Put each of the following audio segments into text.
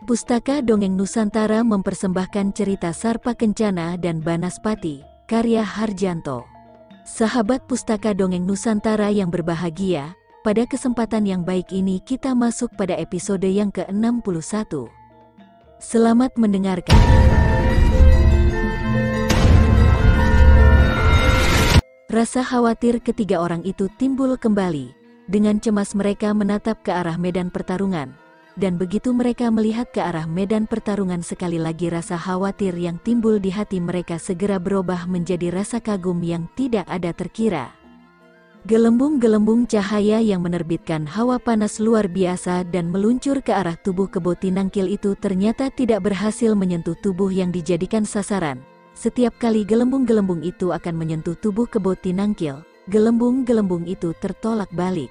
Pustaka Dongeng Nusantara mempersembahkan cerita Sarpa Kencana dan Banaspati, karya Harjanto. Sahabat Pustaka Dongeng Nusantara yang berbahagia, pada kesempatan yang baik ini kita masuk pada episode yang ke-61. Selamat mendengarkan. Rasa khawatir ketiga orang itu timbul kembali. Dengan cemas mereka menatap ke arah medan pertarungan. Dan begitu mereka melihat ke arah medan pertarungan, sekali lagi rasa khawatir yang timbul di hati mereka segera berubah menjadi rasa kagum yang tidak ada terkira. Gelembung-gelembung cahaya yang menerbitkan hawa panas luar biasa dan meluncur ke arah tubuh Kebo Tinangkil itu ternyata tidak berhasil menyentuh tubuh yang dijadikan sasaran. Setiap kali gelembung-gelembung itu akan menyentuh tubuh Kebo Tinangkil, gelembung-gelembung itu tertolak balik.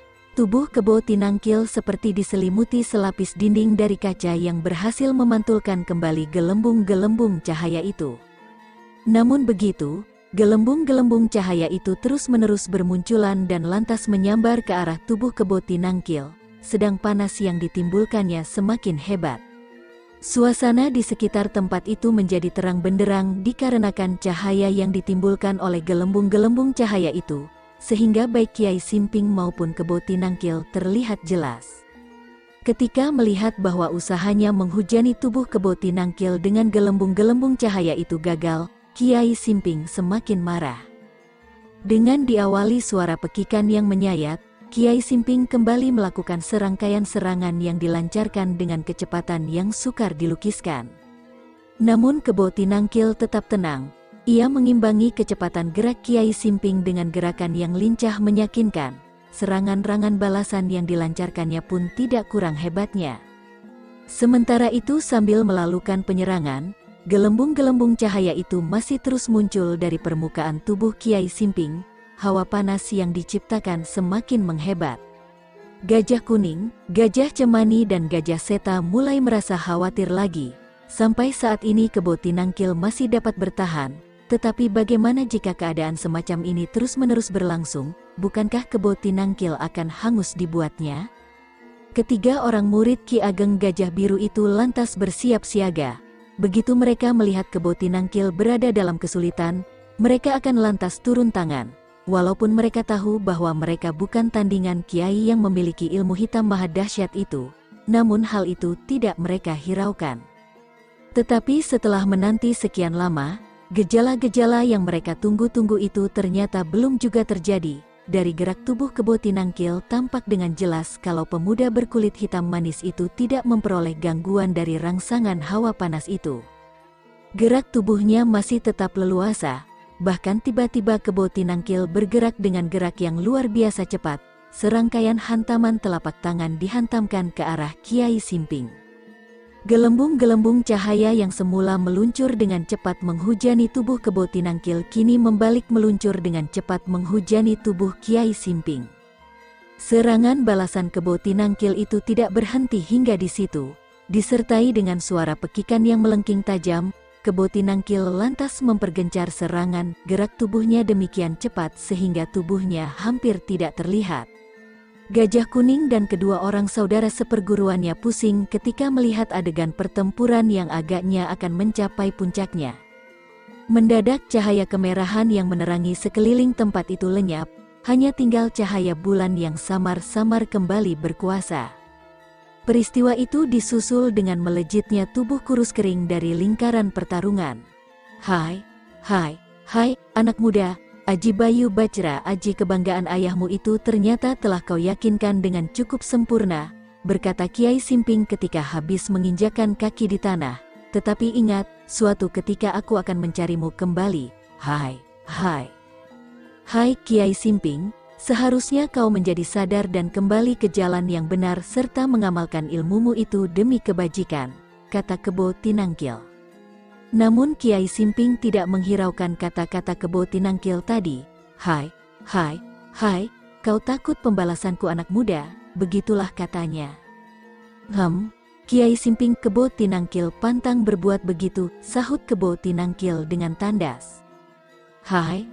Tubuh Kebo Tinangkil seperti diselimuti selapis dinding dari kaca yang berhasil memantulkan kembali gelembung-gelembung cahaya itu. Namun begitu, gelembung-gelembung cahaya itu terus-menerus bermunculan dan lantas menyambar ke arah tubuh Kebo Tinangkil, sedang panas yang ditimbulkannya semakin hebat. Suasana di sekitar tempat itu menjadi terang benderang dikarenakan cahaya yang ditimbulkan oleh gelembung-gelembung cahaya itu, sehingga baik Kiai Simping maupun Kebo Tinangkil terlihat jelas. Ketika melihat bahwa usahanya menghujani tubuh Kebo Tinangkil dengan gelembung-gelembung cahaya itu gagal, Kiai Simping semakin marah. Dengan diawali suara pekikan yang menyayat, Kiai Simping kembali melakukan serangkaian serangan yang dilancarkan dengan kecepatan yang sukar dilukiskan. Namun Kebo Tinangkil tetap tenang. Ia mengimbangi kecepatan gerak Kiai Simping dengan gerakan yang lincah meyakinkan. Serangan-serangan balasan yang dilancarkannya pun tidak kurang hebatnya. Sementara itu sambil melakukan penyerangan, gelembung-gelembung cahaya itu masih terus muncul dari permukaan tubuh Kiai Simping. Hawa panas yang diciptakan semakin menghebat. Gajah Kuning, Gajah Cemani dan Gajah Seta mulai merasa khawatir lagi. Sampai saat ini Kebo Tinangkil masih dapat bertahan. Tetapi bagaimana jika keadaan semacam ini terus-menerus berlangsung, bukankah Kebo Tinangkil akan hangus dibuatnya? Ketiga orang murid Ki Ageng Gajah Biru itu lantas bersiap siaga. Begitu mereka melihat Kebo Tinangkil berada dalam kesulitan, mereka akan lantas turun tangan. Walaupun mereka tahu bahwa mereka bukan tandingan kiai yang memiliki ilmu hitam maha dahsyat itu, namun hal itu tidak mereka hiraukan. Tetapi setelah menanti sekian lama, gejala-gejala yang mereka tunggu-tunggu itu ternyata belum juga terjadi. Dari gerak tubuh Kebo Tinangkil tampak dengan jelas kalau pemuda berkulit hitam manis itu tidak memperoleh gangguan dari rangsangan hawa panas itu. Gerak tubuhnya masih tetap leluasa, bahkan tiba-tiba Kebo Tinangkil bergerak dengan gerak yang luar biasa cepat. Serangkaian hantaman telapak tangan dihantamkan ke arah Kiai Simping. Gelembung-gelembung cahaya yang semula meluncur dengan cepat menghujani tubuh Kebo Tinangkil kini membalik meluncur dengan cepat menghujani tubuh Kiai Simping. Serangan balasan Kebo Tinangkil itu tidak berhenti hingga di situ. Disertai dengan suara pekikan yang melengking tajam, Kebo Tinangkil lantas mempergencar serangan. Gerak tubuhnya demikian cepat sehingga tubuhnya hampir tidak terlihat. Gajah Kuning dan kedua orang saudara seperguruannya pusing ketika melihat adegan pertempuran yang agaknya akan mencapai puncaknya. Mendadak cahaya kemerahan yang menerangi sekeliling tempat itu lenyap, hanya tinggal cahaya bulan yang samar-samar kembali berkuasa. Peristiwa itu disusul dengan melejitnya tubuh kurus kering dari lingkaran pertarungan. Hai, anak muda, Aji Bayu Bajra, Aji kebanggaan ayahmu itu ternyata telah kau yakinkan dengan cukup sempurna, berkata Kiai Simping ketika habis menginjakkan kaki di tanah. Tetapi ingat, suatu ketika aku akan mencarimu kembali. Hai Kiai Simping, seharusnya kau menjadi sadar dan kembali ke jalan yang benar serta mengamalkan ilmumu itu demi kebajikan, kata Kebo Tinangkil. Namun Kiai Simping tidak menghiraukan kata-kata Kebo Tinangkil tadi. Hai, kau takut pembalasanku anak muda, begitulah katanya. Kiai Simping, Kebo Tinangkil pantang berbuat begitu, sahut Kebo Tinangkil dengan tandas. Hai,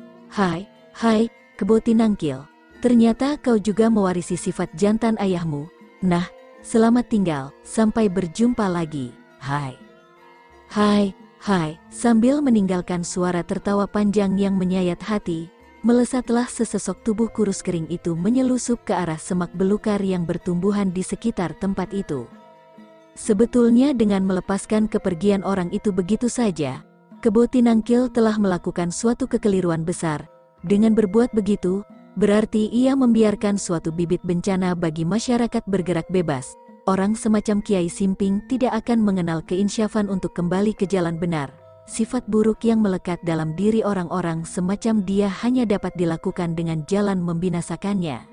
Kebo Tinangkil, ternyata kau juga mewarisi sifat jantan ayahmu. Nah, Selamat tinggal, sampai berjumpa lagi. Hai. Hai, hai. Sambil meninggalkan suara tertawa panjang yang menyayat hati, melesatlah sesosok tubuh kurus kering itu menyelusup ke arah semak belukar yang bertumbuhan di sekitar tempat itu. Sebetulnya dengan melepaskan kepergian orang itu begitu saja, Kebo Tinangkil telah melakukan suatu kekeliruan besar. Dengan berbuat begitu, berarti ia membiarkan suatu bibit bencana bagi masyarakat bergerak bebas. Orang semacam Kiai Simping tidak akan mengenal keinsyafan untuk kembali ke jalan benar. Sifat buruk yang melekat dalam diri orang-orang semacam dia hanya dapat dilakukan dengan jalan membinasakannya.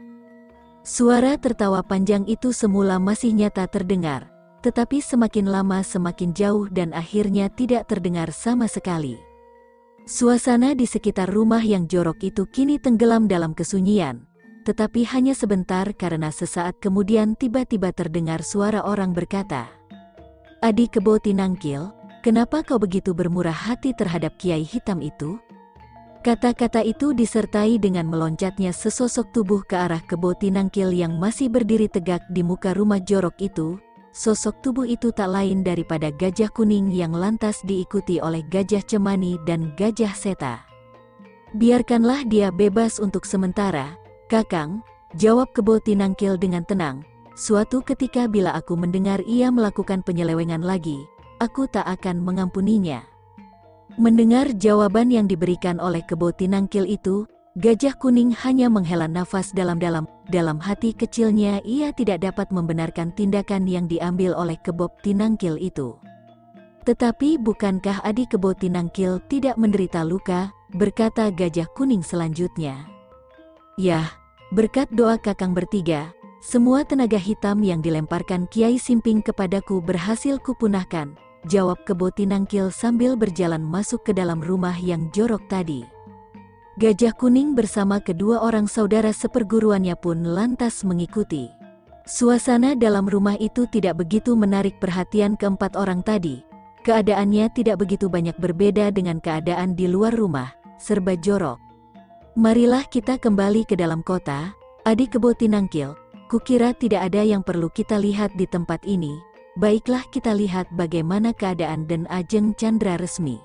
Suara tertawa panjang itu semula masih nyata terdengar, tetapi semakin lama semakin jauh dan akhirnya tidak terdengar sama sekali. Suasana di sekitar rumah yang jorok itu kini tenggelam dalam kesunyian, tetapi hanya sebentar karena sesaat kemudian tiba-tiba terdengar suara orang berkata, "Adi Kebo Tinangkil, kenapa kau begitu bermurah hati terhadap Kiai Hitam itu?" Kata-kata itu disertai dengan meloncatnya sesosok tubuh ke arah Kebo Tinangkil yang masih berdiri tegak di muka rumah jorok itu. Sosok tubuh itu tak lain daripada Gajah Kuning yang lantas diikuti oleh Gajah Cemani dan Gajah Seta. "Biarkanlah dia bebas untuk sementara, Kakang," jawab Kebo Tinangkil dengan tenang. "Suatu ketika bila aku mendengar ia melakukan penyelewengan lagi, aku tak akan mengampuninya." Mendengar jawaban yang diberikan oleh Kebo Tinangkil itu, Gajah Kuning hanya menghela nafas dalam-dalam. Dalam hati kecilnya ia tidak dapat membenarkan tindakan yang diambil oleh Kebo Tinangkil itu. "Tetapi bukankah adik Kebo Tinangkil tidak menderita luka?" berkata Gajah Kuning selanjutnya. "Yah, berkat doa Kakang bertiga, semua tenaga hitam yang dilemparkan Kiai Simping kepadaku berhasil kupunahkan," jawab Kebo Tinangkil sambil berjalan masuk ke dalam rumah yang jorok tadi. Gajah Kuning bersama kedua orang saudara seperguruannya pun lantas mengikuti. Suasana dalam rumah itu tidak begitu menarik perhatian keempat orang tadi. Keadaannya tidak begitu banyak berbeda dengan keadaan di luar rumah, serba jorok. "Marilah kita kembali ke dalam kota, adik Kebo Tinangkil. Kukira tidak ada yang perlu kita lihat di tempat ini. Baiklah kita lihat bagaimana keadaan Den Ajeng Chandra Resmi."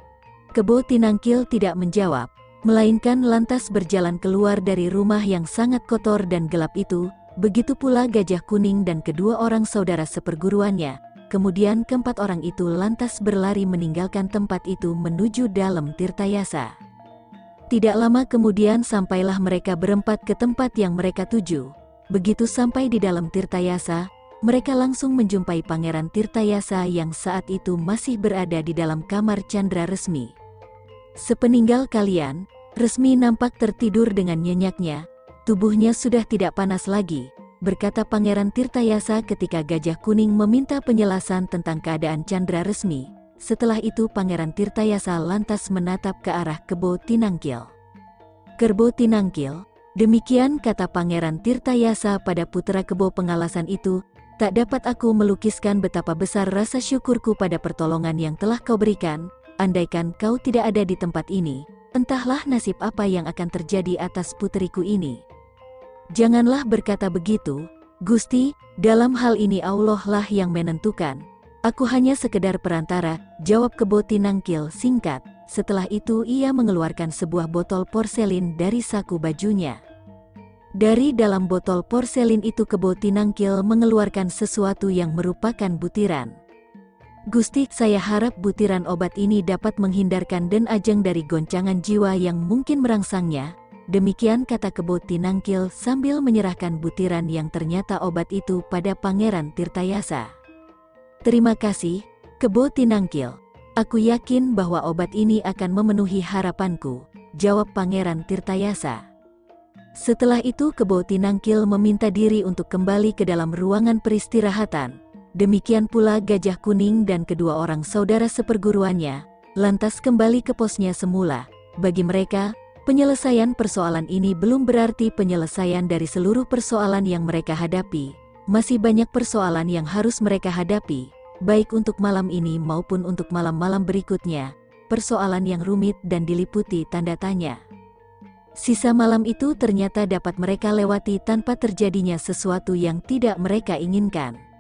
Kebo Tinangkil tidak menjawab, melainkan lantas berjalan keluar dari rumah yang sangat kotor dan gelap itu. Begitu pula Gajah Kuning dan kedua orang saudara seperguruannya. Kemudian keempat orang itu lantas berlari meninggalkan tempat itu menuju dalam Tirtayasa. Tidak lama kemudian sampailah mereka berempat ke tempat yang mereka tuju. Begitu sampai di dalam Tirtayasa, mereka langsung menjumpai Pangeran Tirtayasa yang saat itu masih berada di dalam kamar Chandra Resmi. "Sepeninggal kalian, Resmi nampak tertidur dengan nyenyaknya. Tubuhnya sudah tidak panas lagi," berkata Pangeran Tirtayasa ketika Gajah Kuning meminta penjelasan tentang keadaan Chandra Resmi. Setelah itu Pangeran Tirtayasa lantas menatap ke arah Kebo Tinangkil. "Kebo Tinangkil," demikian kata Pangeran Tirtayasa pada putra Kebo Pengalasan itu, "tak dapat aku melukiskan betapa besar rasa syukurku pada pertolongan yang telah kau berikan. Andaikan kau tidak ada di tempat ini, entahlah nasib apa yang akan terjadi atas puteriku ini." "Janganlah berkata begitu, Gusti, dalam hal ini Allah lah yang menentukan. Aku hanya sekedar perantara," jawab Kebo Tinangkil singkat. Setelah itu ia mengeluarkan sebuah botol porselin dari saku bajunya. Dari dalam botol porselin itu Kebo Tinangkil mengeluarkan sesuatu yang merupakan butiran. "Gusti, saya harap butiran obat ini dapat menghindarkan Den Ajeng dari goncangan jiwa yang mungkin merangsangnya," demikian kata Kebo Tinangkil sambil menyerahkan butiran yang ternyata obat itu pada Pangeran Tirtayasa. "Terima kasih, Kebo Tinangkil. Aku yakin bahwa obat ini akan memenuhi harapanku," jawab Pangeran Tirtayasa. Setelah itu Kebo Tinangkil meminta diri untuk kembali ke dalam ruangan peristirahatan. Demikian pula Gajah Kuning dan kedua orang saudara seperguruannya, lantas kembali ke posnya semula. Bagi mereka, penyelesaian persoalan ini belum berarti penyelesaian dari seluruh persoalan yang mereka hadapi. Masih banyak persoalan yang harus mereka hadapi, baik untuk malam ini maupun untuk malam-malam berikutnya. Persoalan yang rumit dan diliputi tanda tanya. Sisa malam itu ternyata dapat mereka lewati tanpa terjadinya sesuatu yang tidak mereka inginkan.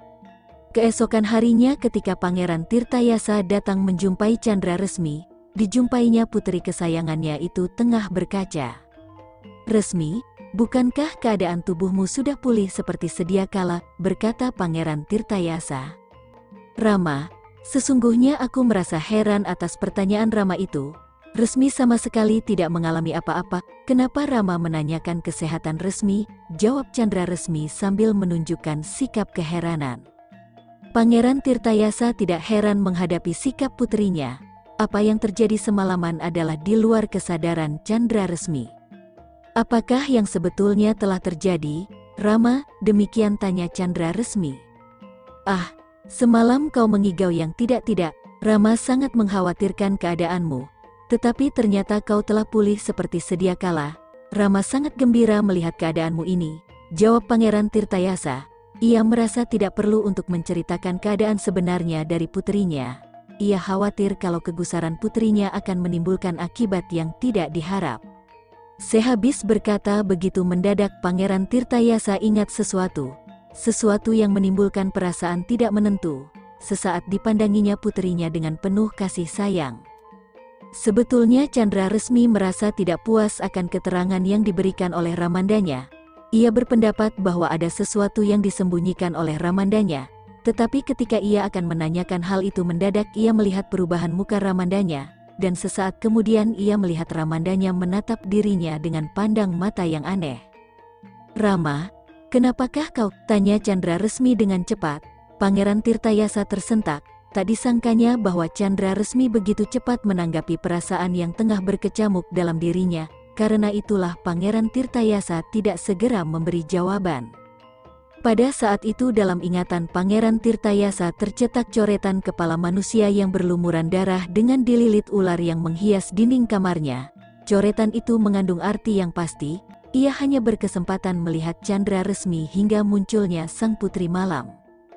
Keesokan harinya ketika Pangeran Tirtayasa datang menjumpai Chandra Resmi, dijumpainya putri kesayangannya itu tengah berkaca. "Resmi, bukankah keadaan tubuhmu sudah pulih seperti sedia kala?" berkata Pangeran Tirtayasa. "Rama, sesungguhnya aku merasa heran atas pertanyaan Rama itu. Resmi sama sekali tidak mengalami apa-apa. Kenapa Rama menanyakan kesehatan Resmi?" jawab Chandra Resmi sambil menunjukkan sikap keheranan. Pangeran Tirtayasa tidak heran menghadapi sikap putrinya. Apa yang terjadi semalaman adalah di luar kesadaran Chandra Resmi. "Apakah yang sebetulnya telah terjadi, Rama?" demikian tanya Chandra Resmi. "Ah, semalam kau mengigau yang tidak-tidak. Rama sangat mengkhawatirkan keadaanmu. Tetapi ternyata kau telah pulih seperti sedia kala. Rama sangat gembira melihat keadaanmu ini," jawab Pangeran Tirtayasa. Ia merasa tidak perlu untuk menceritakan keadaan sebenarnya dari putrinya. Ia khawatir kalau kegusaran putrinya akan menimbulkan akibat yang tidak diharap. Sehabis berkata begitu mendadak Pangeran Tirtayasa ingat sesuatu yang menimbulkan perasaan tidak menentu. Sesaat dipandanginya putrinya dengan penuh kasih sayang. Sebetulnya Chandra Resmi merasa tidak puas akan keterangan yang diberikan oleh Ramandanya. Ia berpendapat bahwa ada sesuatu yang disembunyikan oleh Ramandanya, tetapi ketika ia akan menanyakan hal itu mendadak ia melihat perubahan muka Ramandanya, dan sesaat kemudian ia melihat Ramandanya menatap dirinya dengan pandang mata yang aneh. "Rama, kenapakah kau?" tanya Chandra Resmi dengan cepat. Pangeran Tirtayasa tersentak, tak disangkanya bahwa Chandra Resmi begitu cepat menanggapi perasaan yang tengah berkecamuk dalam dirinya. Karena itulah Pangeran Tirtayasa tidak segera memberi jawaban. Pada saat itu dalam ingatan Pangeran Tirtayasa tercetak coretan kepala manusia yang berlumuran darah dengan dililit ular yang menghias dinding kamarnya. Coretan itu mengandung arti yang pasti. Ia hanya berkesempatan melihat Chandra Resmi hingga munculnya sang putri malam.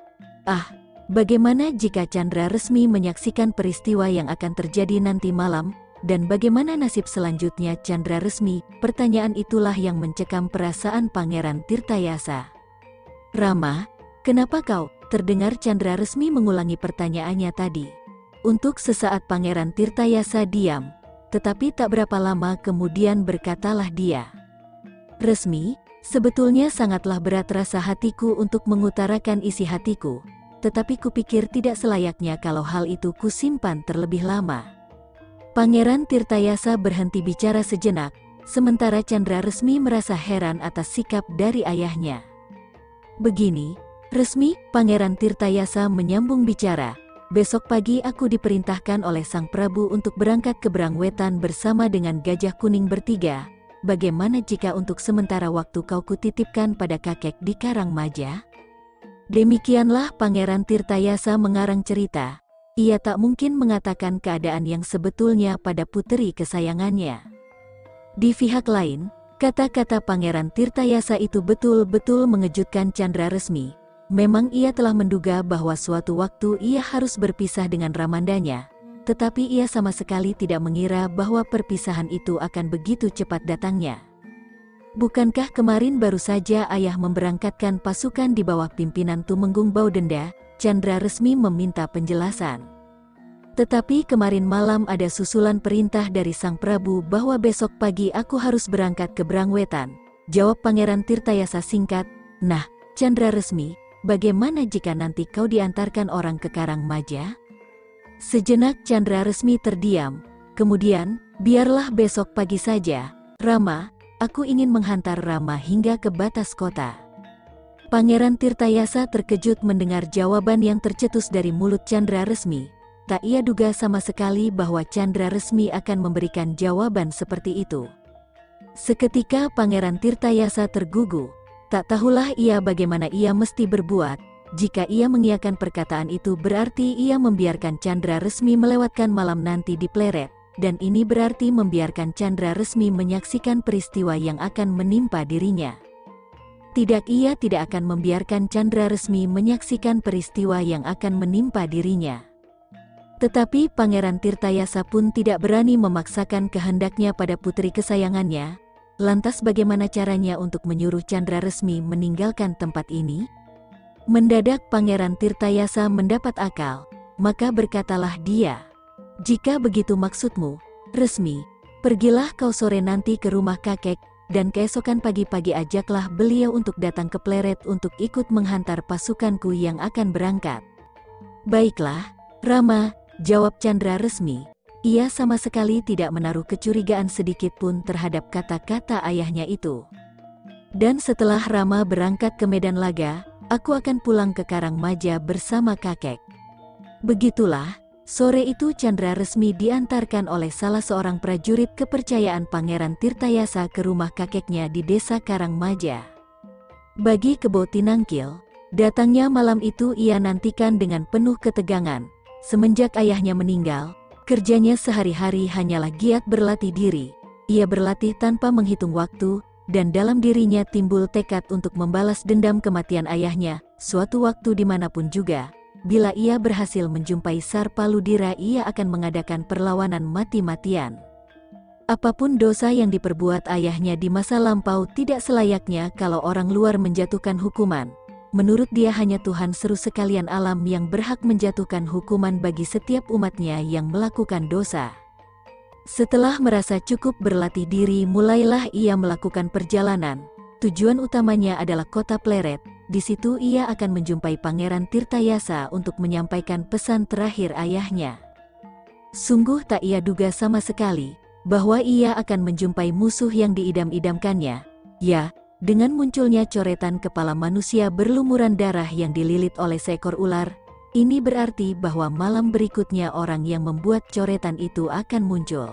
Ah, bagaimana jika Chandra Resmi menyaksikan peristiwa yang akan terjadi nanti malam? Dan bagaimana nasib selanjutnya Chandra Resmi? Pertanyaan itulah yang mencekam perasaan Pangeran Tirtayasa. "Rama, kenapa kau?" terdengar Chandra Resmi mengulangi pertanyaannya tadi. Untuk sesaat Pangeran Tirtayasa diam, tetapi tak berapa lama kemudian berkatalah dia. "Resmi, sebetulnya sangatlah berat rasa hatiku untuk mengutarakan isi hatiku, tetapi kupikir tidak selayaknya kalau hal itu kusimpan terlebih lama." Pangeran Tirtayasa berhenti bicara sejenak, sementara Chandra Resmi merasa heran atas sikap dari ayahnya. "Begini, Resmi," Pangeran Tirtayasa menyambung bicara, "besok pagi aku diperintahkan oleh Sang Prabu untuk berangkat ke Brangwetan bersama dengan Gajah Kuning bertiga. Bagaimana jika untuk sementara waktu kau kutitipkan pada kakek di Karangmaja?" Demikianlah Pangeran Tirtayasa mengarang cerita. Ia tak mungkin mengatakan keadaan yang sebetulnya pada puteri kesayangannya. Di pihak lain, kata-kata Pangeran Tirtayasa itu betul-betul mengejutkan Chandra Resmi. Memang ia telah menduga bahwa suatu waktu ia harus berpisah dengan Ramandanya, tetapi ia sama sekali tidak mengira bahwa perpisahan itu akan begitu cepat datangnya. Bukankah kemarin baru saja ayah memberangkatkan pasukan di bawah pimpinan Tumenggung Baudenda? Chandra Resmi meminta penjelasan. "Tetapi kemarin malam ada susulan perintah dari Sang Prabu bahwa besok pagi aku harus berangkat ke Brangwetan," jawab Pangeran Tirtayasa singkat. "Nah, Chandra Resmi, bagaimana jika nanti kau diantarkan orang ke Karangmaja?" Sejenak Chandra Resmi terdiam, kemudian, "Biarlah besok pagi saja, Rama, aku ingin menghantar Rama hingga ke batas kota." Pangeran Tirtayasa terkejut mendengar jawaban yang tercetus dari mulut Chandra Resmi. Tak ia duga sama sekali bahwa Chandra Resmi akan memberikan jawaban seperti itu. Seketika Pangeran Tirtayasa tergugu. Tak tahulah ia bagaimana ia mesti berbuat. Jika ia mengiyakan perkataan itu berarti ia membiarkan Chandra Resmi melewatkan malam nanti di Pleret. Dan ini berarti membiarkan Chandra Resmi menyaksikan peristiwa yang akan menimpa dirinya. Tidak, ia tidak akan membiarkan Chandra Resmi menyaksikan peristiwa yang akan menimpa dirinya. Tetapi Pangeran Tirtayasa pun tidak berani memaksakan kehendaknya pada putri kesayangannya. Lantas bagaimana caranya untuk menyuruh Chandra Resmi meninggalkan tempat ini? Mendadak Pangeran Tirtayasa mendapat akal, maka berkatalah dia, "Jika begitu maksudmu, Resmi, pergilah kau sore nanti ke rumah kakek, dan keesokan pagi-pagi ajaklah beliau untuk datang ke Pleret untuk ikut menghantar pasukanku yang akan berangkat." "Baiklah, Rama," jawab Chandra Resmi. Ia sama sekali tidak menaruh kecurigaan sedikit pun terhadap kata-kata ayahnya itu. "Dan setelah Rama berangkat ke medan laga, aku akan pulang ke Karangmaja bersama kakek." Begitulah, sore itu Chandra Resmi diantarkan oleh salah seorang prajurit kepercayaan Pangeran Tirtayasa ke rumah kakeknya di desa Karangmaja. Bagi Kebo Tinangkil, datangnya malam itu ia nantikan dengan penuh ketegangan. Semenjak ayahnya meninggal, kerjanya sehari-hari hanyalah giat berlatih diri. Ia berlatih tanpa menghitung waktu, dan dalam dirinya timbul tekad untuk membalas dendam kematian ayahnya, suatu waktu dimanapun juga. Bila ia berhasil menjumpai Sarpaludira, ia akan mengadakan perlawanan mati-matian. Apapun dosa yang diperbuat ayahnya di masa lampau tidak selayaknya kalau orang luar menjatuhkan hukuman. Menurut dia hanya Tuhan seru sekalian alam yang berhak menjatuhkan hukuman bagi setiap umatnya yang melakukan dosa. Setelah merasa cukup berlatih diri, mulailah ia melakukan perjalanan. Tujuan utamanya adalah kota Pleret. Di situ ia akan menjumpai Pangeran Tirtayasa untuk menyampaikan pesan terakhir ayahnya. Sungguh tak ia duga sama sekali bahwa ia akan menjumpai musuh yang diidam-idamkannya. Ya, dengan munculnya coretan kepala manusia berlumuran darah yang dililit oleh seekor ular, ini berarti bahwa malam berikutnya orang yang membuat coretan itu akan muncul.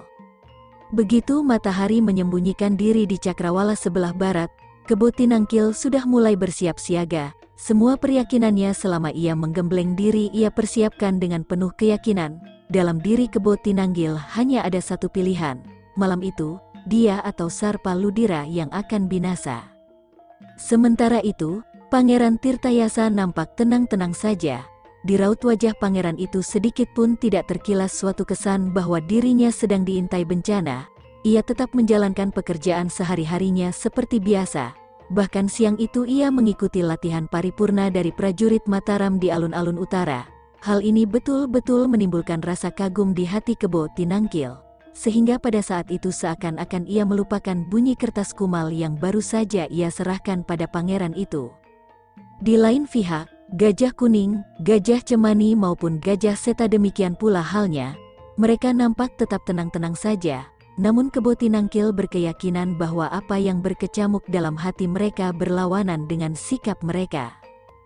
Begitu matahari menyembunyikan diri di cakrawala sebelah barat, Kebo Tinangkil sudah mulai bersiap siaga. Semua peryakinannya selama ia menggembleng diri ia persiapkan dengan penuh keyakinan. Dalam diri Kebo Tinangkil hanya ada satu pilihan. Malam itu, dia atau Sarpaludira yang akan binasa. Sementara itu, Pangeran Tirtayasa nampak tenang-tenang saja. Di raut wajah pangeran itu sedikit pun tidak terkilas suatu kesan bahwa dirinya sedang diintai bencana. Ia tetap menjalankan pekerjaan sehari-harinya seperti biasa. Bahkan siang itu ia mengikuti latihan paripurna dari prajurit Mataram di alun-alun utara. Hal ini betul-betul menimbulkan rasa kagum di hati Kebo Tinangkil. Sehingga pada saat itu seakan-akan ia melupakan bunyi kertas kumal yang baru saja ia serahkan pada pangeran itu. Di lain pihak, Gajah Kuning, Gajah Cemani maupun Gajah Seta demikian pula halnya. Mereka nampak tetap tenang-tenang saja, namun Kebo Tinangkil berkeyakinan bahwa apa yang berkecamuk dalam hati mereka berlawanan dengan sikap mereka.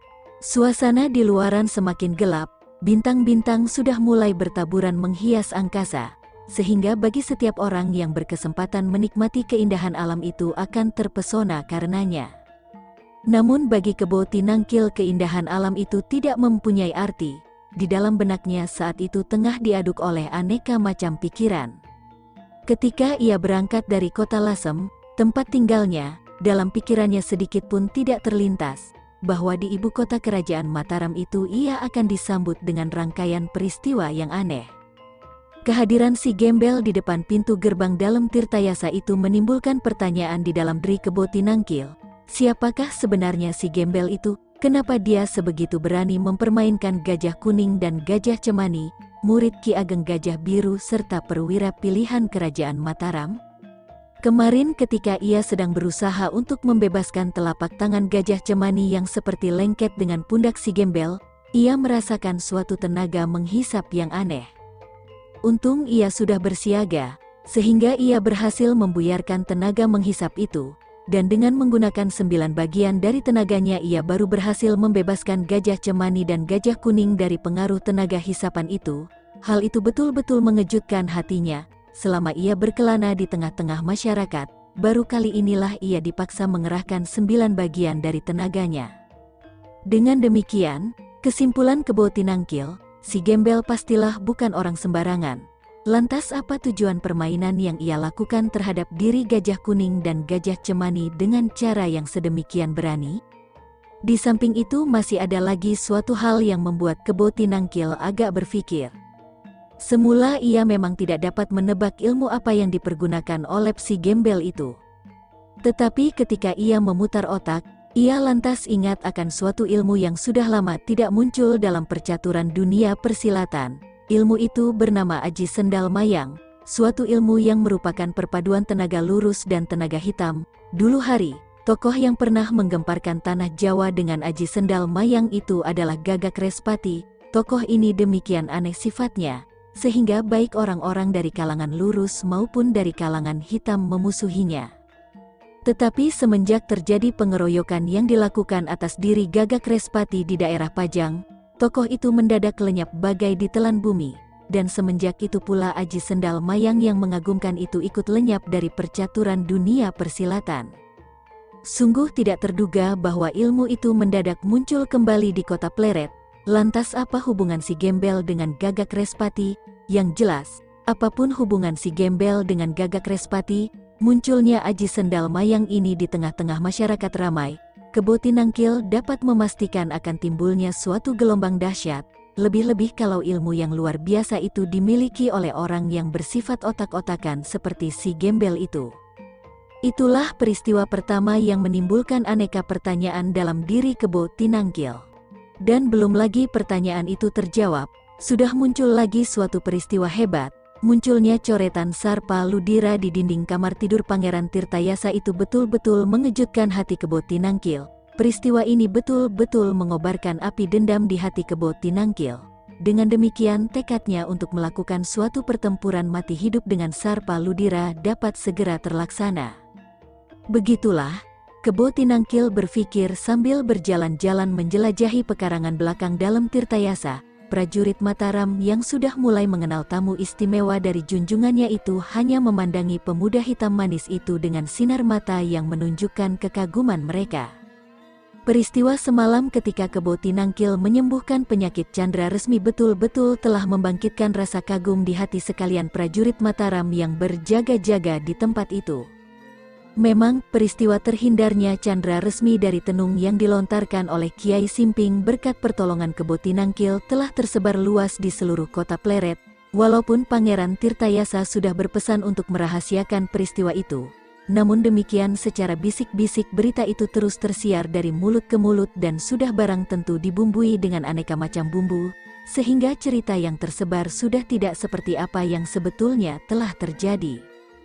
Suasana di luaran semakin gelap, bintang-bintang sudah mulai bertaburan menghias angkasa. Sehingga bagi setiap orang yang berkesempatan menikmati keindahan alam itu akan terpesona karenanya. Namun bagi Kebo Tinangkil keindahan alam itu tidak mempunyai arti. Di dalam benaknya saat itu tengah diaduk oleh aneka macam pikiran. Ketika ia berangkat dari kota Lasem, tempat tinggalnya, dalam pikirannya sedikit pun tidak terlintas bahwa di ibu kota kerajaan Mataram itu ia akan disambut dengan rangkaian peristiwa yang aneh. Kehadiran si gembel di depan pintu gerbang dalam Tirtayasa itu menimbulkan pertanyaan di dalam diri Kebo Tinangkil. Siapakah sebenarnya si gembel itu? Kenapa dia sebegitu berani mempermainkan Gajah Kuning dan Gajah Cemani, murid Ki Ageng Gajah Biru serta perwira pilihan kerajaan Mataram? Kemarin ketika ia sedang berusaha untuk membebaskan telapak tangan Gajah Cemani yang seperti lengket dengan pundak si gembel, ia merasakan suatu tenaga menghisap yang aneh. Untung ia sudah bersiaga, sehingga ia berhasil membuyarkan tenaga menghisap itu, dan dengan menggunakan 9 bagian dari tenaganya ia baru berhasil membebaskan Gajah Cemani dan Gajah Kuning dari pengaruh tenaga hisapan itu. Hal itu betul-betul mengejutkan hatinya. Selama ia berkelana di tengah-tengah masyarakat, baru kali inilah ia dipaksa mengerahkan 9 bagian dari tenaganya. Dengan demikian, kesimpulan Kebo Tinangkil, si gembel pastilah bukan orang sembarangan. Lantas apa tujuan permainan yang ia lakukan terhadap diri Gajah Kuning dan Gajah Cemani dengan cara yang sedemikian berani? Di samping itu masih ada lagi suatu hal yang membuat Kebo Tinangkil agak berpikir. Semula ia memang tidak dapat menebak ilmu apa yang dipergunakan oleh si gembel itu. Tetapi ketika ia memutar otak, Ia lantas ingat akan suatu ilmu yang sudah lama tidak muncul dalam percaturan dunia persilatan. Ilmu itu bernama Aji Sendal Mayang, suatu ilmu yang merupakan perpaduan tenaga lurus dan tenaga hitam. Dulu hari, tokoh yang pernah menggemparkan tanah Jawa dengan Aji Sendal Mayang itu adalah Gagak Respati. Tokoh ini demikian aneh sifatnya, sehingga baik orang-orang dari kalangan lurus maupun dari kalangan hitam memusuhinya. Tetapi semenjak terjadi pengeroyokan yang dilakukan atas diri Gagak Respati di daerah Pajang, tokoh itu mendadak lenyap bagai ditelan bumi, dan semenjak itu pula Aji Sendal Mayang yang mengagumkan itu ikut lenyap dari percaturan dunia persilatan. Sungguh tidak terduga bahwa ilmu itu mendadak muncul kembali di kota Pleret. Lantas apa hubungan si Gembel dengan Gagak Respati? Yang jelas, apapun hubungan si Gembel dengan Gagak Respati, munculnya Aji Sendal Mayang ini di tengah-tengah masyarakat ramai, Kebo Tinangkil dapat memastikan akan timbulnya suatu gelombang dahsyat, lebih-lebih kalau ilmu yang luar biasa itu dimiliki oleh orang yang bersifat otak-otakan seperti si Gembel itu. Itulah peristiwa pertama yang menimbulkan aneka pertanyaan dalam diri Kebo Tinangkil. Dan belum lagi pertanyaan itu terjawab, sudah muncul lagi suatu peristiwa hebat. Munculnya coretan Sarpa Ludira di dinding kamar tidur Pangeran Tirtayasa itu betul-betul mengejutkan hati Kebo Tinangkil. Peristiwa ini betul-betul mengobarkan api dendam di hati Kebo Tinangkil. Dengan demikian tekadnya untuk melakukan suatu pertempuran mati hidup dengan Sarpa Ludira dapat segera terlaksana. Begitulah, Kebo Tinangkil berpikir sambil berjalan-jalan menjelajahi pekarangan belakang dalam Tirtayasa. Prajurit Mataram yang sudah mulai mengenal tamu istimewa dari junjungannya itu hanya memandangi pemuda hitam manis itu dengan sinar mata yang menunjukkan kekaguman mereka. Peristiwa semalam ketika Kebo Tinangkil menyembuhkan penyakit Candra Resmi betul-betul telah membangkitkan rasa kagum di hati sekalian prajurit Mataram yang berjaga-jaga di tempat itu. Memang, peristiwa terhindarnya Candra Resmi dari tenung yang dilontarkan oleh Kiai Simping berkat pertolongan Kebo Tinangkil telah tersebar luas di seluruh kota Pleret, walaupun Pangeran Tirtayasa sudah berpesan untuk merahasiakan peristiwa itu. Namun demikian secara bisik-bisik berita itu terus tersiar dari mulut ke mulut dan sudah barang tentu dibumbui dengan aneka macam bumbu, sehingga cerita yang tersebar sudah tidak seperti apa yang sebetulnya telah terjadi.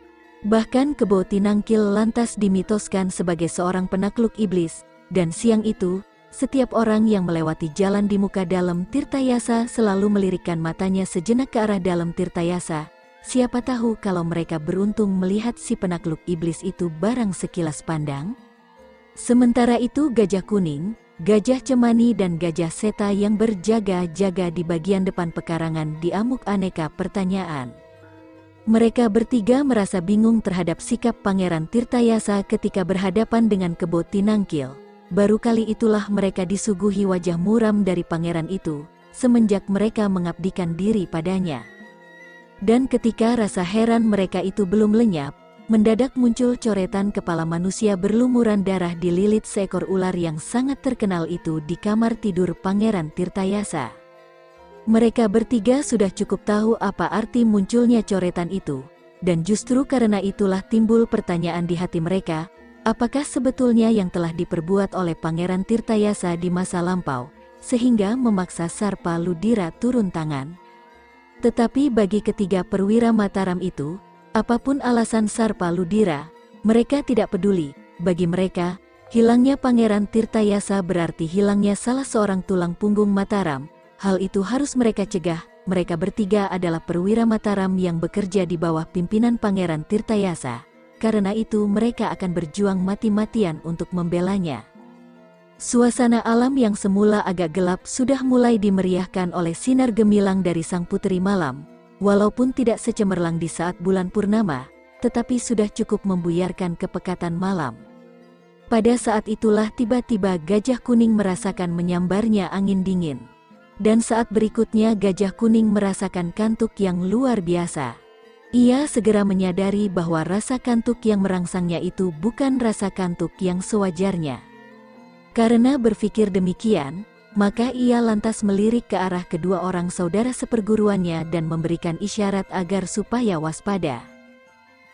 Bahkan Kebo Tinangkil lantas dimitoskan sebagai seorang penakluk iblis, dan siang itu, setiap orang yang melewati jalan di muka dalam Tirtayasa selalu melirikkan matanya sejenak ke arah dalam Tirtayasa. Siapa tahu kalau mereka beruntung melihat si penakluk iblis itu barang sekilas pandang. Sementara itu Gajah Kuning, Gajah Cemani dan Gajah Seta yang berjaga-jaga di bagian depan pekarangan diamuk aneka pertanyaan. Mereka bertiga merasa bingung terhadap sikap Pangeran Tirtayasa ketika berhadapan dengan Kebo Tinangkil. Baru kali itulah mereka disuguhi wajah muram dari pangeran itu, semenjak mereka mengabdikan diri padanya. Dan ketika rasa heran mereka itu belum lenyap, mendadak muncul coretan kepala manusia berlumuran darah di lilit seekor ular yang sangat terkenal itu di kamar tidur Pangeran Tirtayasa. Mereka bertiga sudah cukup tahu apa arti munculnya coretan itu, dan justru karena itulah timbul pertanyaan di hati mereka, apakah sebetulnya yang telah diperbuat oleh Pangeran Tirtayasa di masa lampau, sehingga memaksa Sarpa Ludira turun tangan. Tetapi bagi ketiga perwira Mataram itu, apapun alasan Sarpa Ludira, mereka tidak peduli. Bagi mereka, hilangnya Pangeran Tirtayasa berarti hilangnya salah seorang tulang punggung Mataram. Hal itu harus mereka cegah. Mereka bertiga adalah perwira Mataram yang bekerja di bawah pimpinan Pangeran Tirtayasa. Karena itu mereka akan berjuang mati-matian untuk membelanya. Suasana alam yang semula agak gelap sudah mulai dimeriahkan oleh sinar gemilang dari sang putri malam. Walaupun tidak secemerlang di saat bulan purnama, tetapi sudah cukup membuyarkan kepekatan malam. Pada saat itulah tiba-tiba Gajah Kuning merasakan menyambarnya angin dingin. Dan saat berikutnya Gajah Kuning merasakan kantuk yang luar biasa. Ia segera menyadari bahwa rasa kantuk yang merangsangnya itu bukan rasa kantuk yang sewajarnya. Karena berpikir demikian, maka ia lantas melirik ke arah kedua orang saudara seperguruannya dan memberikan isyarat agar supaya waspada.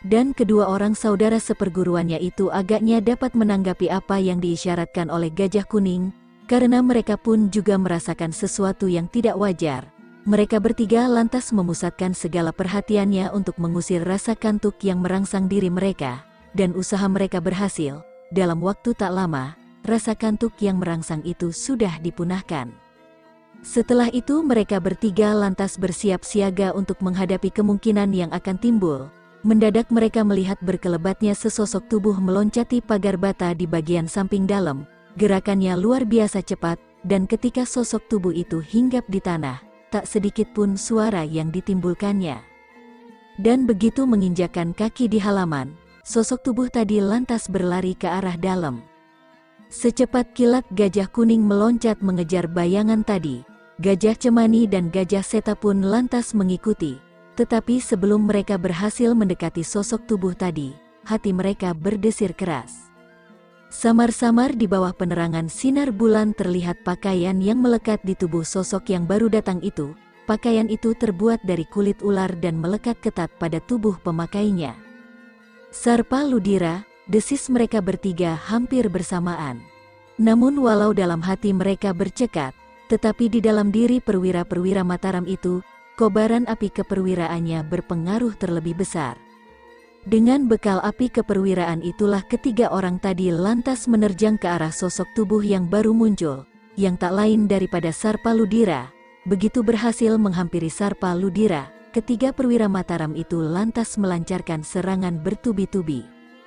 Dan kedua orang saudara seperguruannya itu agaknya dapat menanggapi apa yang diisyaratkan oleh Gajah Kuning, karena mereka pun juga merasakan sesuatu yang tidak wajar. Mereka bertiga lantas memusatkan segala perhatiannya untuk mengusir rasa kantuk yang merangsang diri mereka, dan usaha mereka berhasil. Dalam waktu tak lama, rasa kantuk yang merangsang itu sudah dipunahkan. Setelah itu mereka bertiga lantas bersiap siaga untuk menghadapi kemungkinan yang akan timbul. Mendadak mereka melihat berkelebatnya sesosok tubuh meloncati pagar bata di bagian samping dalam. Gerakannya luar biasa cepat, dan ketika sosok tubuh itu hinggap di tanah, tak sedikit pun suara yang ditimbulkannya. Dan begitu menginjakan kaki di halaman, sosok tubuh tadi lantas berlari ke arah dalam. Secepat kilat Gajah Kuning meloncat mengejar bayangan tadi. Gajah Cemani dan Gajah Seta pun lantas mengikuti. Tetapi sebelum mereka berhasil mendekati sosok tubuh tadi, hati mereka berdesir keras. Samar-samar di bawah penerangan sinar bulan terlihat pakaian yang melekat di tubuh sosok yang baru datang itu. Pakaian itu terbuat dari kulit ular dan melekat ketat pada tubuh pemakainya. Sarpa Ludira, desis mereka bertiga hampir bersamaan. Namun walau dalam hati mereka bercekak, tetapi di dalam diri perwira-perwira Mataram itu, kobaran api keperwiraannya berpengaruh terlebih besar. Dengan bekal api keperwiraan itulah ketiga orang tadi lantas menerjang ke arah sosok tubuh yang baru muncul, yang tak lain daripada Sarpa Ludira. Begitu berhasil menghampiri Sarpa Ludira, ketiga perwira Mataram itu lantas melancarkan serangan bertubi-tubi.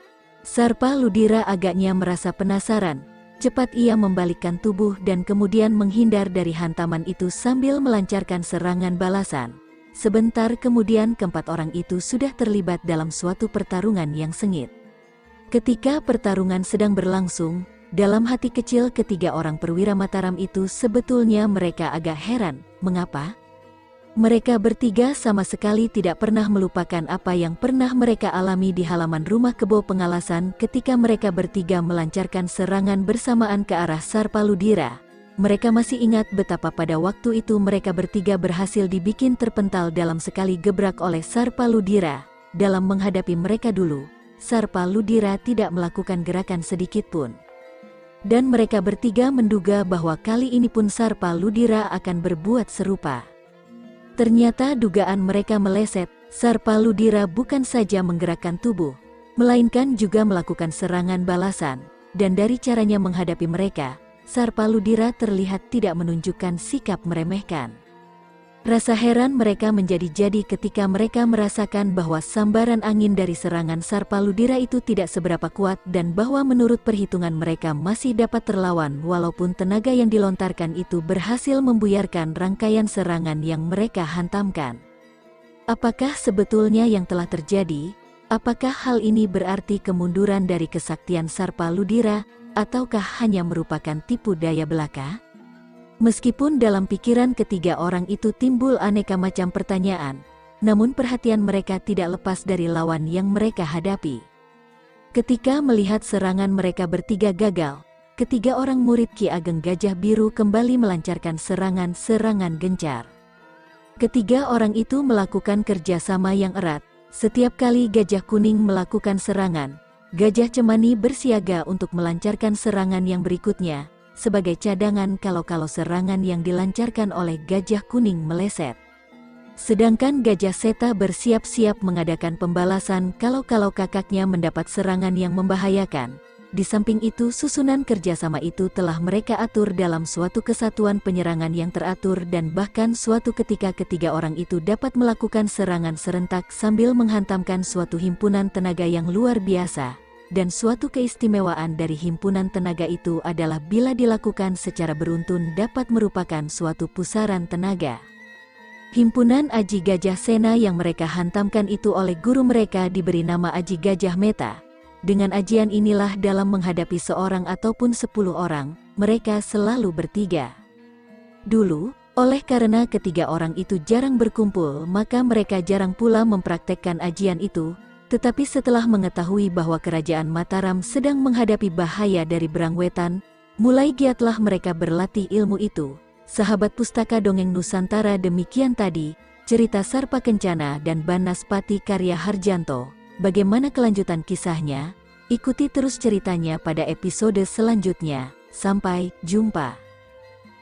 Sarpa Ludira agaknya merasa penasaran. Cepat ia membalikkan tubuh dan kemudian menghindar dari hantaman itu sambil melancarkan serangan balasan. Sebentar kemudian keempat orang itu sudah terlibat dalam suatu pertarungan yang sengit. Ketika pertarungan sedang berlangsung, dalam hati kecil ketiga orang perwira Mataram itu sebetulnya mereka agak heran, mengapa? Mereka bertiga sama sekali tidak pernah melupakan apa yang pernah mereka alami di halaman rumah Kebo Pengalasan ketika mereka bertiga melancarkan serangan bersamaan ke arah Sarpa Ludira. Mereka masih ingat betapa pada waktu itu mereka bertiga berhasil dibikin terpental dalam sekali gebrak oleh Sarpa Ludira. Dalam menghadapi mereka dulu, Sarpa Ludira tidak melakukan gerakan sedikit pun. Dan mereka bertiga menduga bahwa kali ini pun Sarpa Ludira akan berbuat serupa. Ternyata dugaan mereka meleset. Sarpa Ludira bukan saja menggerakkan tubuh, melainkan juga melakukan serangan balasan. Dan dari caranya menghadapi mereka, Sarpa Ludira terlihat tidak menunjukkan sikap meremehkan. Rasa heran mereka menjadi-jadi ketika mereka merasakan bahwa sambaran angin dari serangan Sarpa Ludira itu tidak seberapa kuat dan bahwa menurut perhitungan mereka masih dapat terlawan walaupun tenaga yang dilontarkan itu berhasil membuyarkan rangkaian serangan yang mereka hantamkan. Apakah sebetulnya yang telah terjadi? Apakah hal ini berarti kemunduran dari kesaktian Sarpa Ludira, ataukah hanya merupakan tipu daya belaka? Meskipun dalam pikiran ketiga orang itu timbul aneka macam pertanyaan, namun perhatian mereka tidak lepas dari lawan yang mereka hadapi. Ketika melihat serangan mereka bertiga gagal, ketiga orang murid Ki Ageng Gajah Biru kembali melancarkan serangan-serangan gencar. Ketiga orang itu melakukan kerjasama yang erat. Setiap kali Gajah Kuning melakukan serangan, Gajah Cemani bersiaga untuk melancarkan serangan yang berikutnya, sebagai cadangan kalau serangan yang dilancarkan oleh Gajah Kuning meleset. Sedangkan Gajah Seta bersiap-siap mengadakan pembalasan kalau kakaknya mendapat serangan yang membahayakan. Di samping itu susunan kerjasama itu telah mereka atur dalam suatu kesatuan penyerangan yang teratur dan bahkan suatu ketika ketiga orang itu dapat melakukan serangan serentak sambil menghantamkan suatu himpunan tenaga yang luar biasa. Dan suatu keistimewaan dari himpunan tenaga itu adalah bila dilakukan secara beruntun dapat merupakan suatu pusaran tenaga. Himpunan Aji Gajah Sena yang mereka hantamkan itu oleh guru mereka diberi nama Aji Gajah Meta. Dengan ajian inilah dalam menghadapi seorang ataupun 10 orang, mereka selalu bertiga. Dulu, oleh karena ketiga orang itu jarang berkumpul maka mereka jarang pula mempraktekkan ajian itu. Tetapi setelah mengetahui bahwa kerajaan Mataram sedang menghadapi bahaya dari Brangwetan, mulai giatlah mereka berlatih ilmu itu. Sahabat Pustaka Dongeng Nusantara, demikian tadi cerita Sarpa Kencana dan Banaspati karya Harjanto. Bagaimana kelanjutan kisahnya? Ikuti terus ceritanya pada episode selanjutnya. Sampai jumpa.